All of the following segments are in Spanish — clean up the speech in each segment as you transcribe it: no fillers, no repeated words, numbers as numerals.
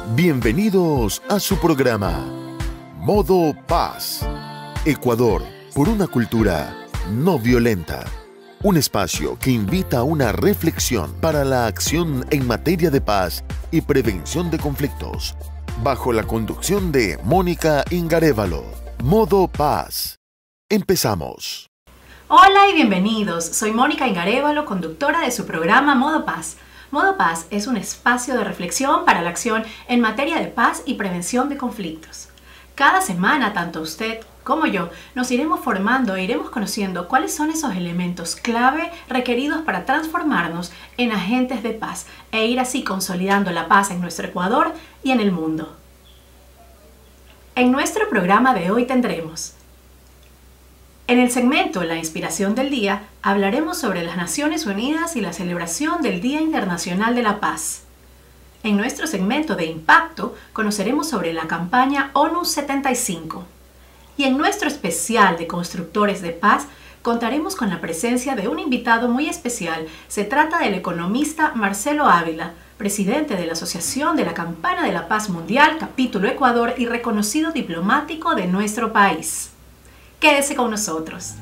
Bienvenidos a su programa Modo Paz. Ecuador por una cultura no violenta. Un espacio que invita a una reflexión para la acción en materia de paz y prevención de conflictos. Bajo la conducción de Mónica Ingarévalo. Modo Paz. Empezamos. Hola y bienvenidos. Soy Mónica Ingarévalo, conductora de su programa Modo Paz. Modo Paz es un espacio de reflexión para la acción en materia de paz y prevención de conflictos. Cada semana, tanto usted como yo, nos iremos formando e iremos conociendo cuáles son esos elementos clave requeridos para transformarnos en agentes de paz e ir así consolidando la paz en nuestro Ecuador y en el mundo. En nuestro programa de hoy tendremos: en el segmento La Inspiración del Día, hablaremos sobre las Naciones Unidas y la celebración del Día Internacional de la Paz. En nuestro segmento de Impacto, conoceremos sobre la campaña ONU 75. Y en nuestro especial de Constructores de Paz, contaremos con la presencia de un invitado muy especial. Se trata del economista Marcelo Ávila, presidente de la Asociación de la Campana de la Paz Mundial, capítulo Ecuador y reconocido diplomático de nuestro país. Quédese con nosotros.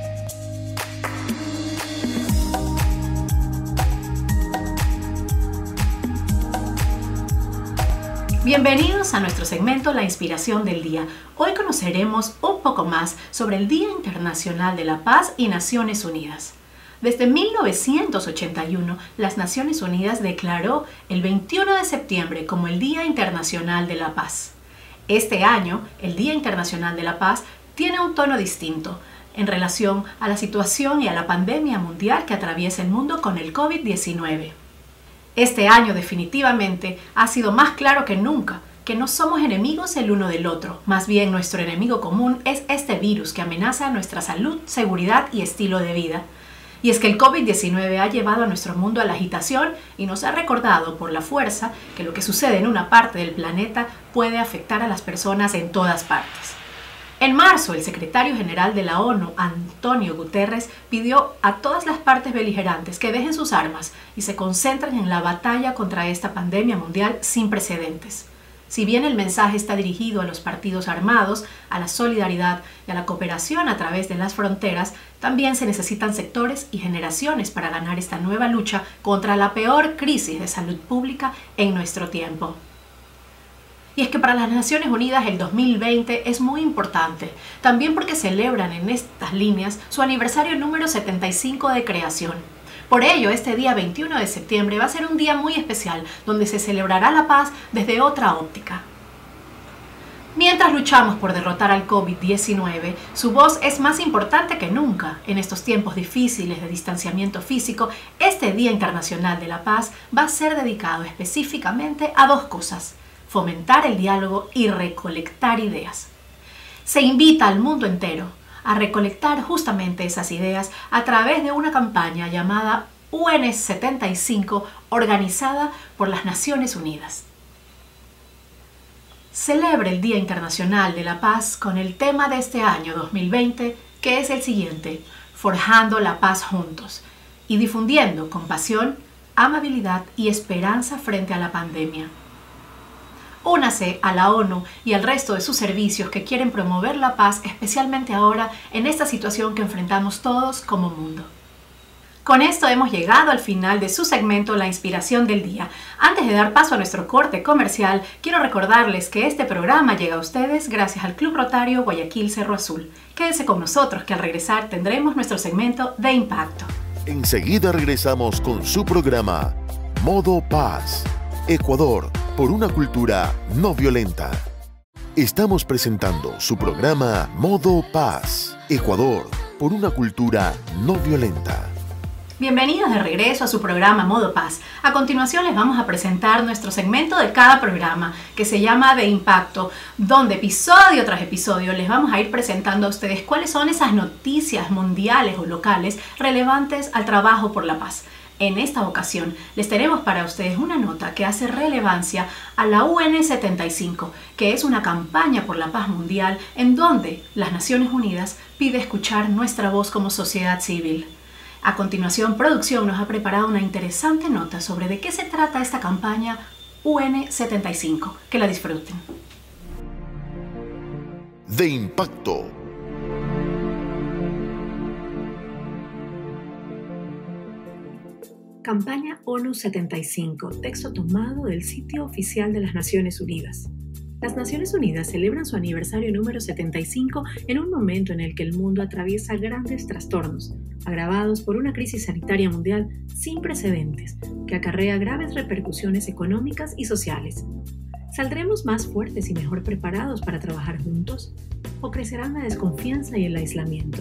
Bienvenidos a nuestro segmento La Inspiración del Día. Hoy conoceremos un poco más sobre el Día Internacional de la Paz y Naciones Unidas. Desde 1981, las Naciones Unidas declaró el 21 de septiembre como el Día Internacional de la Paz. Este año, el Día Internacional de la Paz tiene un tono distinto en relación a la situación y a la pandemia mundial que atraviesa el mundo con el COVID-19. Este año definitivamente ha sido más claro que nunca que no somos enemigos el uno del otro. Más bien nuestro enemigo común es este virus que amenaza nuestra salud, seguridad y estilo de vida. Y es que el COVID-19 ha llevado a nuestro mundo a la agitación y nos ha recordado por la fuerza que lo que sucede en una parte del planeta puede afectar a las personas en todas partes. En marzo, el secretario general de la ONU, Antonio Guterres, pidió a todas las partes beligerantes que dejen sus armas y se concentren en la batalla contra esta pandemia mundial sin precedentes. Si bien el mensaje está dirigido a los partidos armados, a la solidaridad y a la cooperación a través de las fronteras, también se necesitan sectores y generaciones para ganar esta nueva lucha contra la peor crisis de salud pública en nuestro tiempo. Y es que para las Naciones Unidas el 2020 es muy importante, también porque celebran en estas líneas su aniversario número 75 de creación. Por ello, este día 21 de septiembre va a ser un día muy especial, donde se celebrará la paz desde otra óptica. Mientras luchamos por derrotar al COVID-19, su voz es más importante que nunca. En estos tiempos difíciles de distanciamiento físico, este Día Internacional de la Paz va a ser dedicado específicamente a dos cosas: fomentar el diálogo y recolectar ideas. Se invita al mundo entero a recolectar justamente esas ideas a través de una campaña llamada UN 75, organizada por las Naciones Unidas. Celebra el Día Internacional de la Paz con el tema de este año 2020, que es el siguiente: forjando la paz juntos y difundiendo compasión, amabilidad y esperanza frente a la pandemia. Únase a la ONU y al resto de sus servicios que quieren promover la paz, especialmente ahora en esta situación que enfrentamos todos como mundo. Con esto hemos llegado al final de su segmento La Inspiración del Día. Antes de dar paso a nuestro corte comercial, quiero recordarles que este programa llega a ustedes gracias al Club Rotario Guayaquil Cerro Azul. Quédense con nosotros que al regresar tendremos nuestro segmento de Impacto. Enseguida regresamos con su programa Modo Paz. Ecuador por una cultura no violenta. Estamos presentando su programa Modo Paz. Ecuador por una cultura no violenta. Bienvenidos de regreso a su programa Modo Paz. A continuación les vamos a presentar nuestro segmento de cada programa, que se llama De Impacto, donde episodio tras episodio les vamos a ir presentando a ustedes cuáles son esas noticias mundiales o locales relevantes al trabajo por la paz. En esta ocasión les tenemos para ustedes una nota que hace relevancia a la UN 75, que es una campaña por la paz mundial en donde las Naciones Unidas pide escuchar nuestra voz como sociedad civil. A continuación, producción nos ha preparado una interesante nota sobre de qué se trata esta campaña UN75. Que la disfruten. De impacto. Campaña ONU 75, texto tomado del sitio oficial de las Naciones Unidas. Las Naciones Unidas celebran su aniversario número 75 en un momento en el que el mundo atraviesa grandes trastornos, agravados por una crisis sanitaria mundial sin precedentes, que acarrea graves repercusiones económicas y sociales. ¿Saldremos más fuertes y mejor preparados para trabajar juntos? ¿O crecerán la desconfianza y el aislamiento?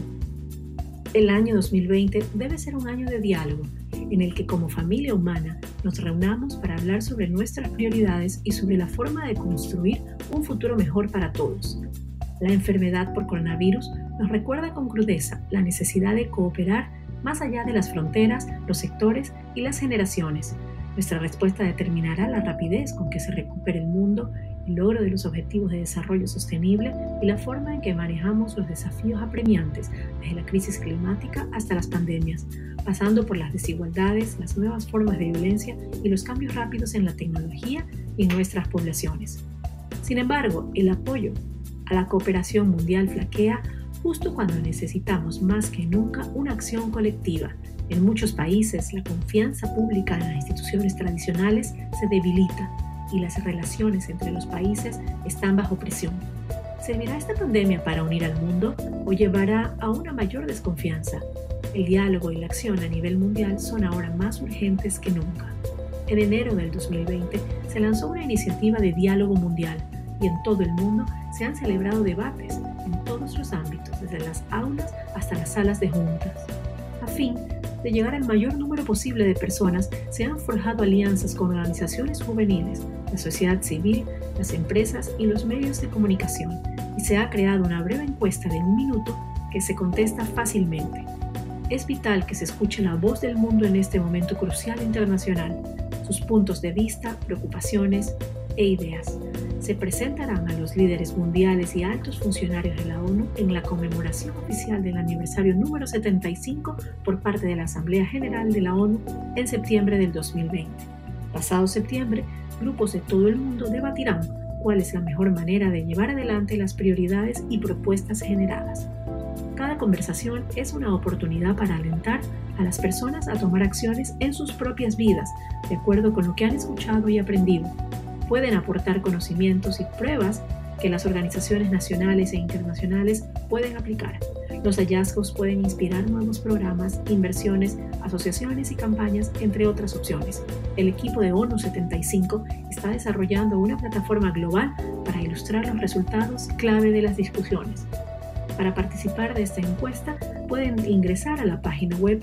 El año 2020 debe ser un año de diálogo, en el que como familia humana nos reunamos para hablar sobre nuestras prioridades y sobre la forma de construir un futuro mejor para todos. La enfermedad por coronavirus nos recuerda con crudeza la necesidad de cooperar más allá de las fronteras, los sectores y las generaciones. Nuestra respuesta determinará la rapidez con que se recupere el mundo, el logro de los objetivos de desarrollo sostenible y la forma en que manejamos los desafíos apremiantes, desde la crisis climática hasta las pandemias, pasando por las desigualdades, las nuevas formas de violencia y los cambios rápidos en la tecnología y en nuestras poblaciones. Sin embargo, el apoyo a la cooperación mundial flaquea justo cuando necesitamos más que nunca una acción colectiva. En muchos países, la confianza pública en las instituciones tradicionales se debilita y las relaciones entre los países están bajo presión. ¿Servirá esta pandemia para unir al mundo o llevará a una mayor desconfianza? El diálogo y la acción a nivel mundial son ahora más urgentes que nunca. En enero del 2020 se lanzó una iniciativa de diálogo mundial y en todo el mundo se han celebrado debates en todos los ámbitos, desde las aulas hasta las salas de juntas. A fin de llegar al mayor número posible de personas, se han forjado alianzas con organizaciones juveniles, la sociedad civil, las empresas y los medios de comunicación, y se ha creado una breve encuesta de 1 minuto que se contesta fácilmente. Es vital que se escuche la voz del mundo en este momento crucial internacional, sus puntos de vista, preocupaciones e ideas. Se presentarán a los líderes mundiales y altos funcionarios de la ONU en la conmemoración oficial del aniversario número 75 por parte de la Asamblea General de la ONU en septiembre del 2020. Pasado septiembre, grupos de todo el mundo debatirán cuál es la mejor manera de llevar adelante las prioridades y propuestas generadas. Cada conversación es una oportunidad para alentar a las personas a tomar acciones en sus propias vidas, de acuerdo con lo que han escuchado y aprendido. Pueden aportar conocimientos y pruebas que las organizaciones nacionales e internacionales pueden aplicar. Los hallazgos pueden inspirar nuevos programas, inversiones, asociaciones y campañas, entre otras opciones. El equipo de ONU 75 está desarrollando una plataforma global para ilustrar los resultados clave de las discusiones. Para participar de esta encuesta, pueden ingresar a la página web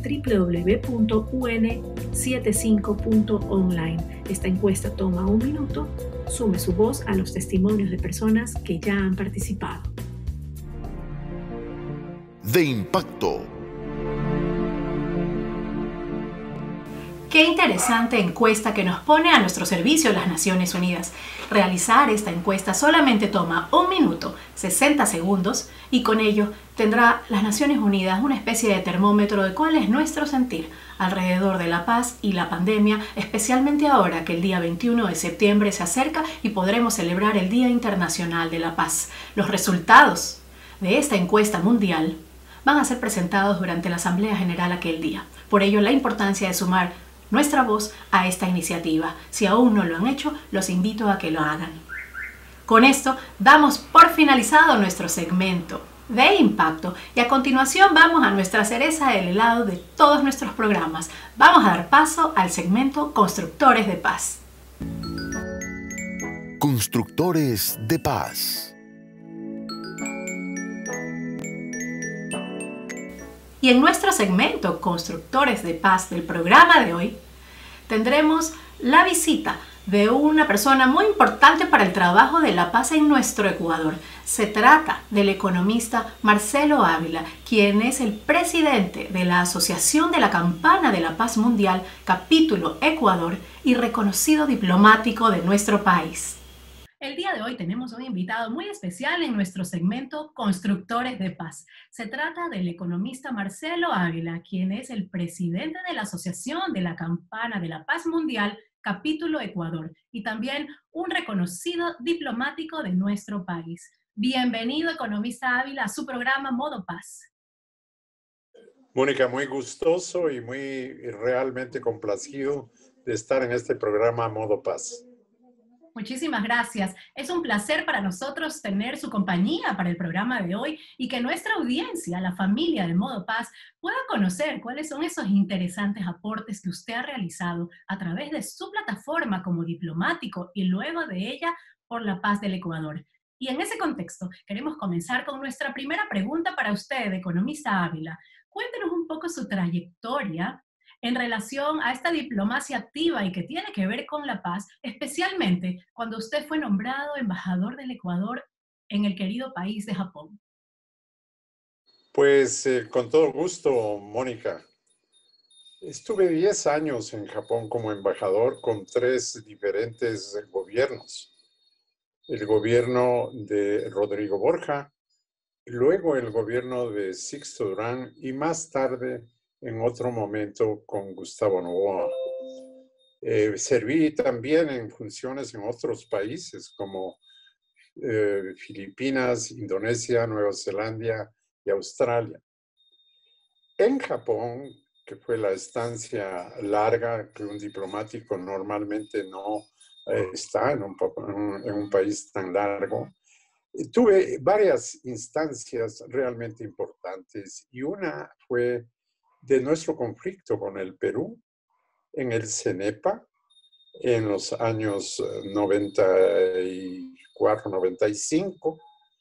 www.un75.online. Esta encuesta toma 1 minuto. Sume su voz a los testimonios de personas que ya han participado. De impacto. Qué interesante encuesta que nos pone a nuestro servicio las Naciones Unidas. Realizar esta encuesta solamente toma 1 minuto, 60 segundos, y con ello tendrá las Naciones Unidas una especie de termómetro de cuál es nuestro sentir alrededor de la paz y la pandemia, especialmente ahora que el día 21 de septiembre se acerca y podremos celebrar el Día Internacional de la Paz. Los resultados de esta encuesta mundial van a ser presentados durante la Asamblea General aquel día. Por ello, la importancia de sumar nuestra voz a esta iniciativa. Si aún no lo han hecho, los invito a que lo hagan. Con esto damos por finalizado nuestro segmento de impacto y a continuación vamos a nuestra cereza del helado de todos nuestros programas. Vamos a dar paso al segmento Constructores de Paz. Constructores de Paz. Y en nuestro segmento Constructores de Paz del programa de hoy, tendremos la visita de una persona muy importante para el trabajo de la paz en nuestro Ecuador. Se trata del economista Marcelo Ávila, quien es el presidente de la Asociación de la Campana de la Paz Mundial, capítulo Ecuador, y reconocido diplomático de nuestro país. El día de hoy tenemos un invitado muy especial en nuestro segmento Constructores de Paz. Se trata del economista Marcelo Ávila, quien es el presidente de la Asociación de la Campana de la Paz Mundial, capítulo Ecuador, y también un reconocido diplomático de nuestro país. Bienvenido, economista Ávila, a su programa Modo Paz. Mónica, muy gustoso y muy realmente complacido de estar en este programa Modo Paz. Muchísimas gracias. Es un placer para nosotros tener su compañía para el programa de hoy y que nuestra audiencia, la familia de Modo Paz, pueda conocer cuáles son esos interesantes aportes que usted ha realizado a través de su plataforma como diplomático y luego de ella por la paz del Ecuador. Y en ese contexto, queremos comenzar con nuestra primera pregunta para usted, economista Ávila. Cuéntenos un poco su trayectoria en relación a esta diplomacia activa y que tiene que ver con la paz, especialmente cuando usted fue nombrado embajador del Ecuador en el querido país de Japón. Pues con todo gusto, Mónica. Estuve 10 años en Japón como embajador con 3 diferentes gobiernos. El gobierno de Rodrigo Borja, luego el gobierno de Sixto Durán y más tarde, en otro momento, con Gustavo Noboa. Serví también en funciones en otros países como Filipinas, Indonesia, Nueva Zelanda y Australia. En Japón, que fue la estancia larga que un diplomático normalmente no está en un país tan largo, tuve varias instancias realmente importantes y una fue de nuestro conflicto con el Perú en el CENEPA en los años 94, 95.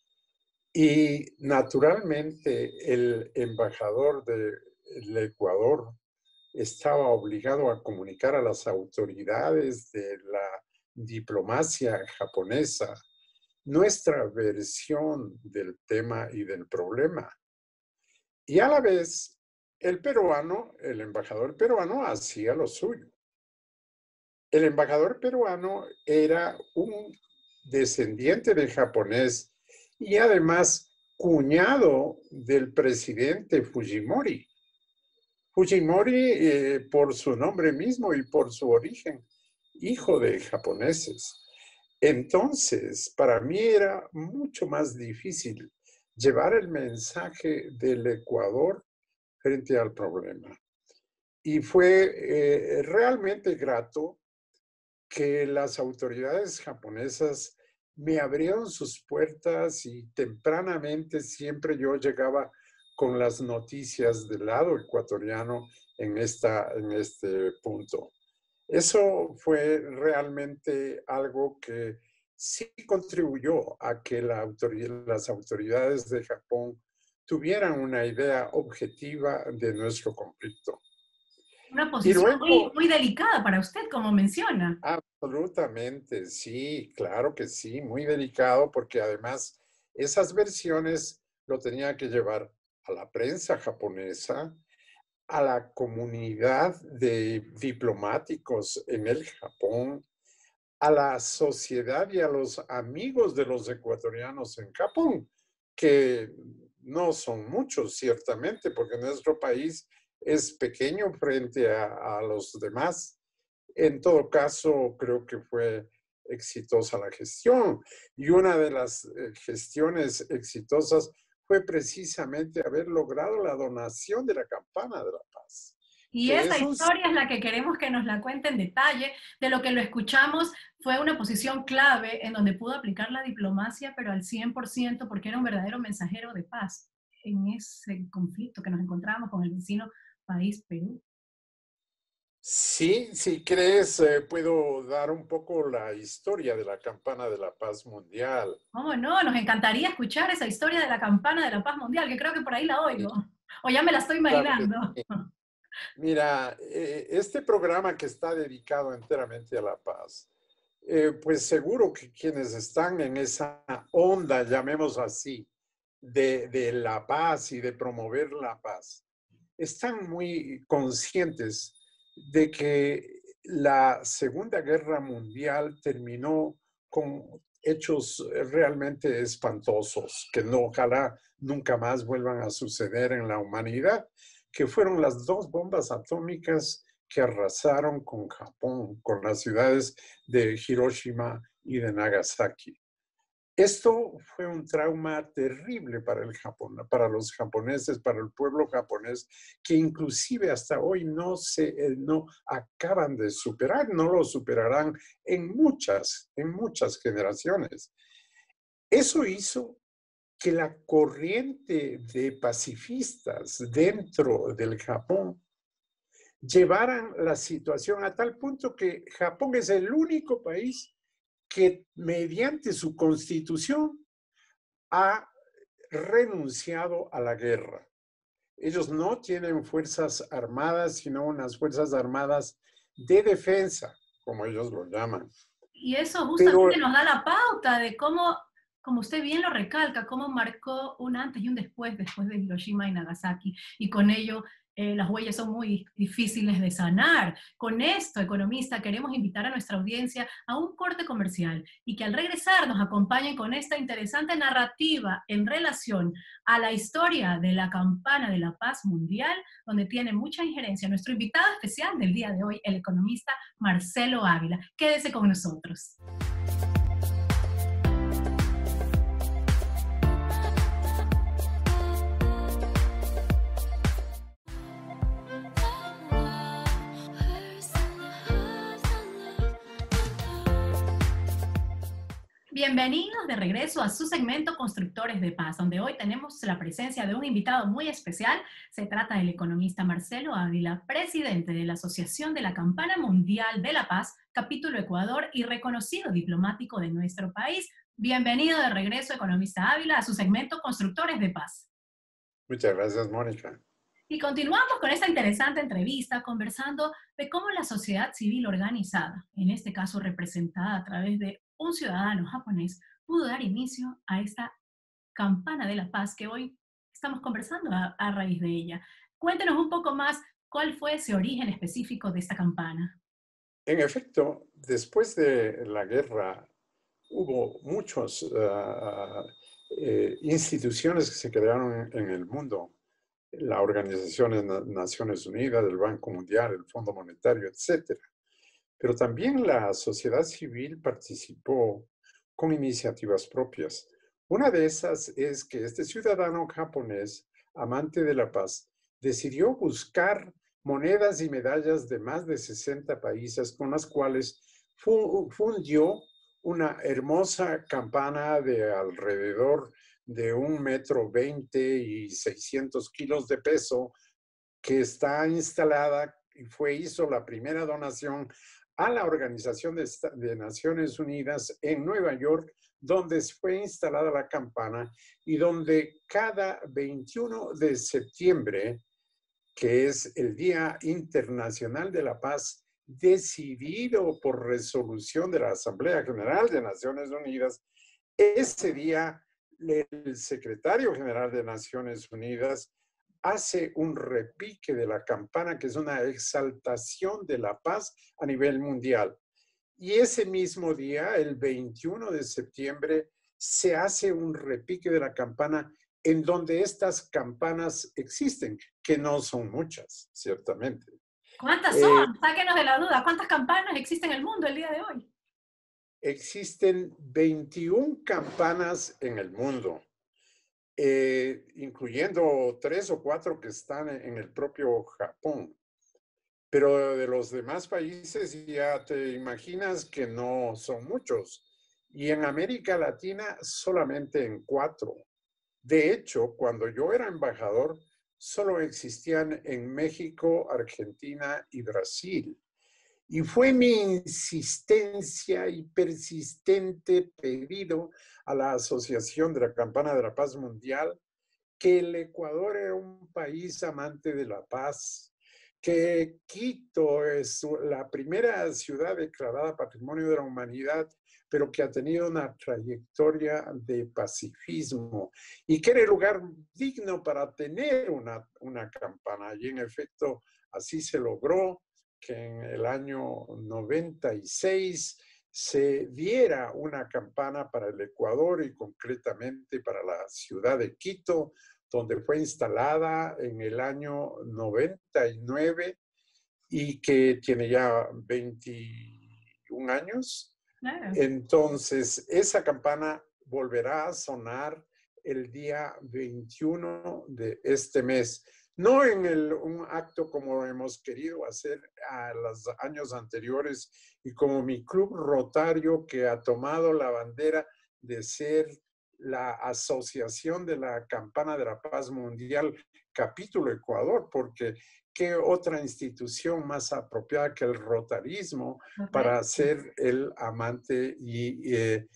Y naturalmente el embajador del Ecuador estaba obligado a comunicar a las autoridades de la diplomacia japonesa nuestra versión del tema y del problema. Y a la vez, el embajador peruano hacía lo suyo. El embajador peruano era un descendiente de japonés y además cuñado del presidente Fujimori. Fujimori, por su nombre mismo y por su origen, hijo de japoneses. Entonces, para mí era mucho más difícil llevar el mensaje del Ecuador frente al problema. Y fue realmente grato que las autoridades japonesas me abrieron sus puertas y tempranamente siempre yo llegaba con las noticias del lado ecuatoriano en este punto. Eso fue realmente algo que sí contribuyó a que las autoridades de Japón tuvieran una idea objetiva de nuestro conflicto. Una posición muy, muy delicada para usted, como menciona. Absolutamente, sí, claro que sí, muy delicado porque además esas versiones lo tenía que llevar a la prensa japonesa, a la comunidad de diplomáticos en el Japón, a la sociedad y a los amigos de los ecuatorianos en Japón, que no son muchos ciertamente, porque nuestro país es pequeño frente a los demás. En todo caso, creo que fue exitosa la gestión. Y una de las gestiones exitosas fue precisamente haber logrado la donación de la Campana de la Paz. Y esa historia es la que queremos que nos la cuente en detalle. De lo que lo escuchamos, fue una posición clave en donde pudo aplicar la diplomacia, pero al 100%, porque era un verdadero mensajero de paz en ese conflicto que nos encontrábamos con el vecino país Perú. Sí, si crees, puedo dar un poco la historia de la Campana de la Paz Mundial. ¿Cómo no? Nos encantaría escuchar esa historia de la Campana de la Paz Mundial, que creo que por ahí la oigo. O ya me la estoy imaginando. Claro que sí. Mira, este programa que está dedicado enteramente a la paz, pues seguro que quienes están en esa onda, llamemos así, de la paz y de promover la paz, están muy conscientes de que la Segunda Guerra Mundial terminó con hechos realmente espantosos, que ojalá nunca más vuelvan a suceder en la humanidad, que fueron las 2 bombas atómicas que arrasaron con Japón, con las ciudades de Hiroshima y de Nagasaki. Esto fue un trauma terrible para el Japón, para los japoneses, para el pueblo japonés, que inclusive hasta hoy no acaban de superar, no lo superarán en muchas generaciones. Eso hizo que la corriente de pacifistas dentro del Japón llevaran la situación a tal punto que Japón es el único país que mediante su constitución ha renunciado a la guerra. Ellos no tienen fuerzas armadas, sino unas fuerzas armadas de defensa, como ellos lo llaman. Y eso Pero justamente nos da la pauta de cómo, como usted bien lo recalca, cómo marcó un antes y un después de Hiroshima y Nagasaki. Y con ello las huellas son muy difíciles de sanar. Con esto, economista, queremos invitar a nuestra audiencia a un corte comercial y que al regresar nos acompañen con esta interesante narrativa en relación a la historia de la campana de la paz mundial, donde tiene mucha injerencia nuestro invitado especial del día de hoy, el economista Marcelo Ávila. Quédese con nosotros. Bienvenidos de regreso a su segmento Constructores de Paz, donde hoy tenemos la presencia de un invitado muy especial. Se trata del economista Marcelo Ávila, presidente de la Asociación de la Campana Mundial de la Paz, capítulo Ecuador y reconocido diplomático de nuestro país. Bienvenido de regreso, economista Ávila, a su segmento Constructores de Paz. muchas gracias, Mónica. Y continuamos con esta interesante entrevista conversando de cómo la sociedad civil organizada, en este caso representada a través de un ciudadano japonés, pudo dar inicio a esta campana de la paz que hoy estamos conversando a raíz de ella. Cuéntenos un poco más cuál fue ese origen específico de esta campana. En efecto, después de la guerra hubo muchas instituciones que se crearon en el mundo. La Organización de Naciones Unidas, el Banco Mundial, el Fondo Monetario, etc. Pero también la sociedad civil participó con iniciativas propias. Una de esas es que este ciudadano japonés, amante de la paz, decidió buscar monedas y medallas de más de 60 países con las cuales fundió una hermosa campana de alrededor de 1,20 m y 600 kilos de peso, que está instalada y hizo la primera donación a la Organización de Naciones Unidas en Nueva York, donde fue instalada la campana y donde cada 21 de septiembre, que es el Día Internacional de la Paz, decidido por resolución de la Asamblea General de Naciones Unidas, ese día el secretario general de Naciones Unidas hace un repique de la campana, que es una exaltación de la paz a nivel mundial. Y ese mismo día, el 21 de septiembre, se hace un repique de la campana en donde estas campanas existen, que no son muchas, ciertamente. ¿Cuántas son? Sáquenos de la duda. ¿Cuántas campanas existen en el mundo el día de hoy? Existen 21 campanas en el mundo, incluyendo 3 o 4 que están en el propio Japón. Pero de los demás países ya te imaginas que no son muchos. Y en América Latina solamente en 4. De hecho, cuando yo era embajador, solo existían en México, Argentina y Brasil. Y fue mi insistencia y persistente pedido a la Asociación de la Campana de la Paz Mundial que el Ecuador era un país amante de la paz, que Quito es la primera ciudad declarada Patrimonio de la Humanidad, pero que ha tenido una trayectoria de pacifismo y que era el lugar digno para tener una campana. Y en efecto, así se logró que en el año 96 se diera una campana para el Ecuador y concretamente para la ciudad de Quito, donde fue instalada en el año 99 y que tiene ya 21 años. Claro. Entonces, esa campana volverá a sonar el día 21 de este mes. No en un acto como hemos querido hacer a los años anteriores y como mi club rotario que ha tomado la bandera de ser la asociación de la Campana de la Paz Mundial, capítulo Ecuador, porque ¿qué otra institución más apropiada que el rotarismo para ser el amante y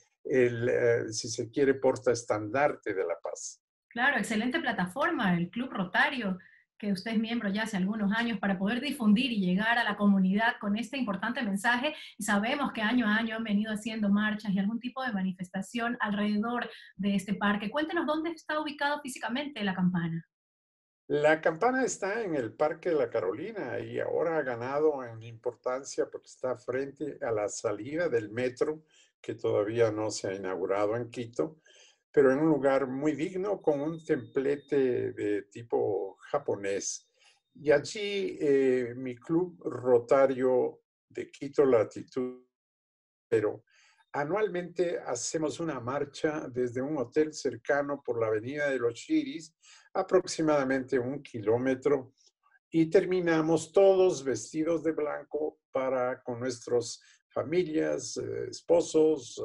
si se quiere, portaestandarte de la paz? Claro, excelente plataforma, el Club Rotario, que usted es miembro ya hace algunos años, para poder difundir y llegar a la comunidad con este importante mensaje. Y sabemos que año a año han venido haciendo marchas y algún tipo de manifestación alrededor de este parque. Cuéntenos dónde está ubicado físicamente la campana. La campana está en el Parque de la Carolina y ahora ha ganado en importancia porque está frente a la salida del metro, que todavía no se ha inaugurado en Quito, pero en un lugar muy digno con un templete de tipo japonés. Y allí mi club rotario de Quito Latitud, pero anualmente hacemos una marcha desde un hotel cercano por la Avenida de los Chiris, aproximadamente 1 kilómetro, y terminamos todos vestidos de blanco con nuestras familias, esposos,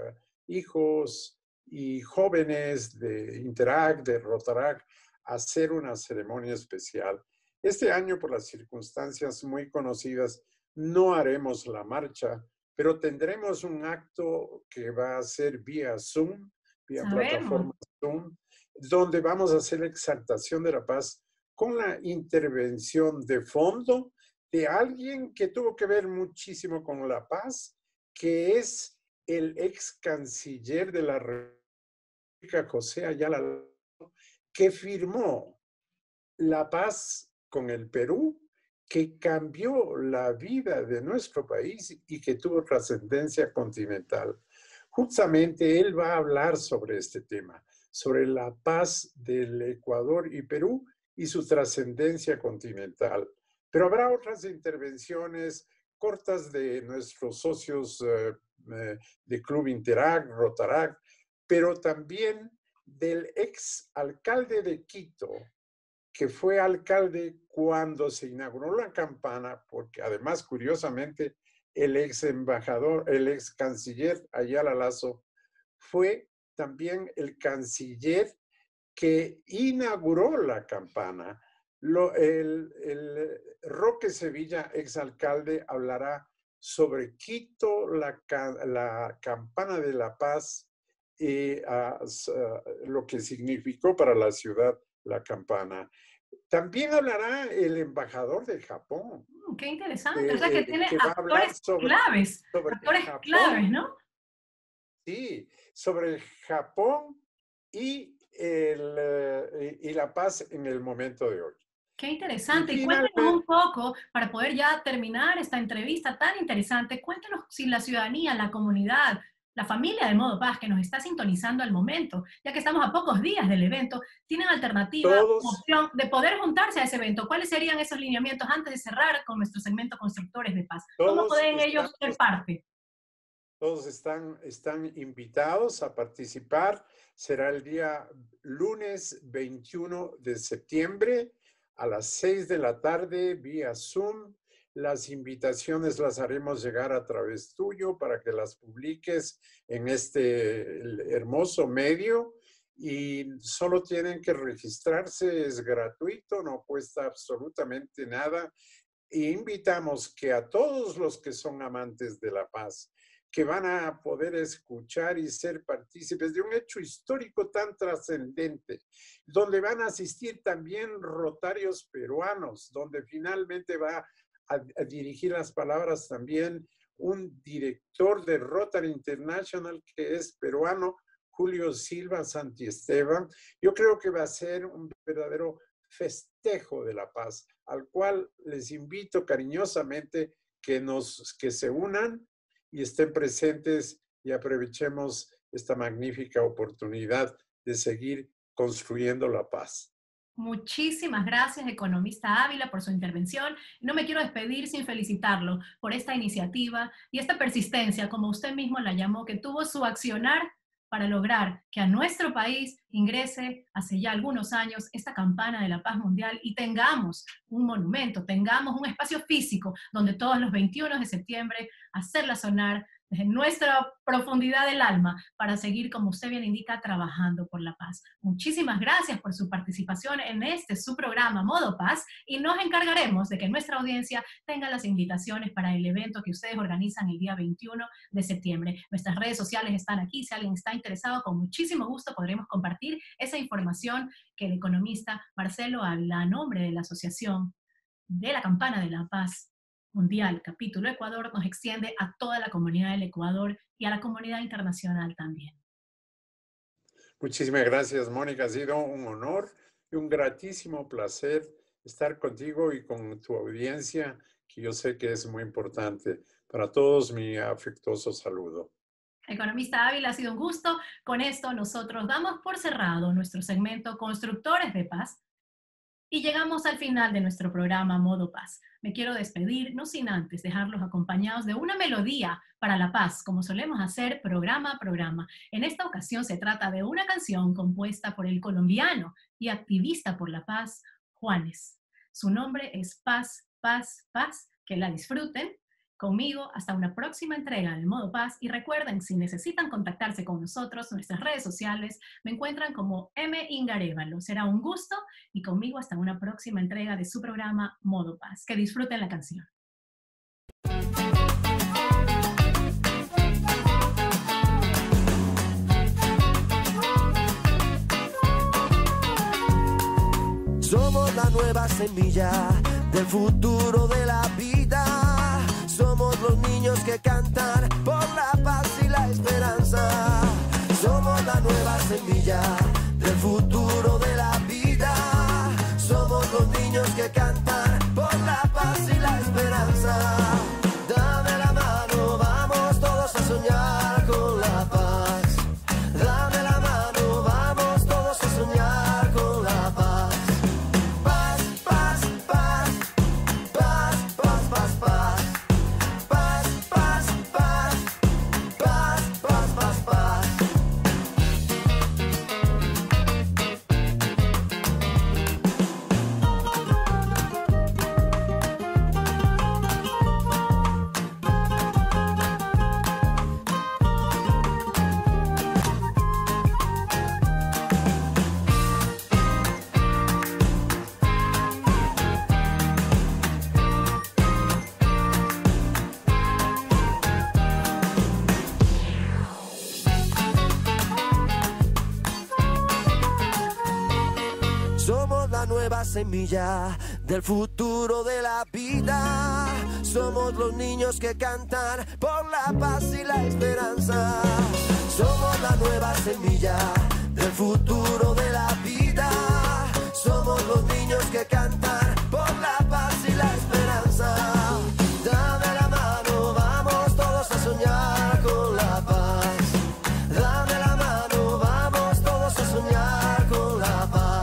hijos y jóvenes de Interact, de Rotaract, a hacer una ceremonia especial. Este año, por las circunstancias muy conocidas, no haremos la marcha, pero tendremos un acto que va a ser vía Zoom, vía Sabemos. plataforma Zoom, donde vamos a hacer la exaltación de la paz con la intervención de fondo de alguien que tuvo que ver muchísimo con la paz, que es el ex canciller de la República, José Ayala, que firmó la paz con el Perú, que cambió la vida de nuestro país y que tuvo trascendencia continental. Justamente él va a hablar sobre este tema, sobre la paz del Ecuador y Perú y su trascendencia continental. Pero habrá otras intervenciones cortas de nuestros socios de Club Interact, Rotaract, pero también del ex alcalde de Quito, que fue alcalde cuando se inauguró la campana, porque además, curiosamente, el ex embajador, el ex canciller Ayala Lazo, fue también el canciller que inauguró la campana. El Roque Sevilla, exalcalde, hablará sobre Quito, la campana de la paz y lo que significó para la ciudad la campana. También hablará el embajador de Japón, Qué interesante. O sea que tiene que va a hablar sobre actores claves, Japón, ¿no? sí, sobre Japón y la paz en el momento de hoy. Qué Y interesante. Y cuéntenos un finalmente, poco, para poder ya terminar esta entrevista tan interesante, cuéntenos si la ciudadanía, la comunidad, la familia de Modo Paz que nos está sintonizando al momento, ya que estamos a pocos días del evento, tienen alternativa, todos, opción de poder juntarse a ese evento. ¿Cuáles serían esos lineamientos antes de cerrar con nuestro segmento Constructores de Paz? ¿Cómo todos pueden ellos ser estamos parte? Todos están invitados a participar. Será el día lunes 21 de septiembre a las 6 de la tarde vía Zoom. Las invitaciones las haremos llegar a través tuyo para que las publiques en este hermoso medio y solo tienen que registrarse, es gratuito, no cuesta absolutamente nada. E invitamos que a todos los que son amantes de la paz, que van a poder escuchar y ser partícipes de un hecho histórico tan trascendente, donde van a asistir también rotarios peruanos, donde finalmente va a dirigir las palabras también un director de Rotary International que es peruano, Julio Silva Santiesteban. Yo creo que va a ser un verdadero festejo de la paz, al cual les invito cariñosamente que se unan y estén presentes y aprovechemos esta magnífica oportunidad de seguir construyendo la paz. Muchísimas gracias, economista Ávila, por su intervención. No me quiero despedir sin felicitarlo por esta iniciativa y esta persistencia, como usted mismo la llamó, que tuvo su accionar para lograr que a nuestro país ingrese hace ya algunos años esta campana de la paz mundial y tengamos un monumento, tengamos un espacio físico donde todos los 21 de septiembre hacerla sonar desde nuestra profundidad del alma para seguir, como usted bien indica, trabajando por la paz. Muchísimas gracias por su participación en su programa Modo Paz y nos encargaremos de que nuestra audiencia tenga las invitaciones para el evento que ustedes organizan el día 21 de septiembre. Nuestras redes sociales están aquí, si alguien está interesado, con muchísimo gusto podremos compartir esa información que el economista Marcelo Ávila, a nombre de la Asociación de la Campana de la Paz Mundial, capítulo Ecuador, nos extiende a toda la comunidad del Ecuador y a la comunidad internacional también. Muchísimas gracias, Mónica. Ha sido un honor y un gratísimo placer estar contigo y con tu audiencia, que yo sé que es muy importante. Para todos, mi afectuoso saludo. Economista Ávila, ha sido un gusto. Con esto nosotros damos por cerrado nuestro segmento Constructores de Paz y llegamos al final de nuestro programa Modo Paz. Me quiero despedir, no sin antes dejarlos acompañados de una melodía para la paz, como solemos hacer programa a programa. En esta ocasión se trata de una canción compuesta por el colombiano y activista por la paz, Juanes. Su nombre es Paz, Paz, Paz. Que la disfruten. Conmigo, hasta una próxima entrega de Modo Paz. Y recuerden, si necesitan contactarse con nosotros, nuestras redes sociales me encuentran como M. Ingarévalo. Será un gusto y conmigo hasta una próxima entrega de su programa Modo Paz. Que disfruten la canción. Somos la nueva semilla del futuro de la vida. Somos los niños que cantan por la paz y la esperanza. Somos la nueva semilla del futuro de la vida. Somos los niños que cantan por la paz y la esperanza. Dame la mano, vamos todos a soñar con la paz. Dame la mano, vamos todos a soñar con la paz. Paz, paz, paz, paz, paz, paz, paz. Somos la nueva semilla del futuro de la vida. Somos los niños que cantan por la paz y la esperanza. Somos la nueva semilla del futuro de la vida. Somos los niños que cantan por la paz y la esperanza. Dame la mano, vamos todos a soñar con la paz. Dame la mano, vamos todos a soñar con la paz.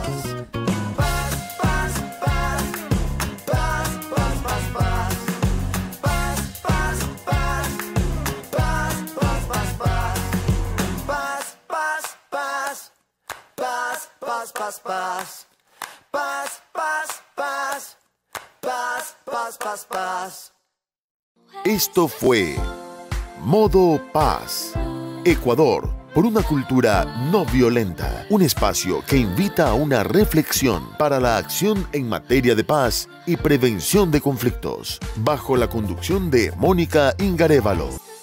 Paz, paz, paz, paz, paz, paz, paz, paz, paz. Esto fue Modo Paz, Ecuador, por una cultura no violenta. Un espacio que invita a una reflexión para la acción en materia de paz y prevención de conflictos, bajo la conducción de Mónica Ingarévalo.